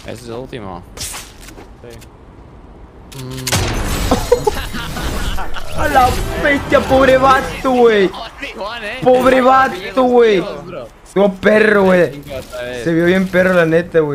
Ese es el último. A la bestia, pobre vato, güey. Pobre vato, güey. Estuvo perro, güey. Se vio bien perro, la neta, güey.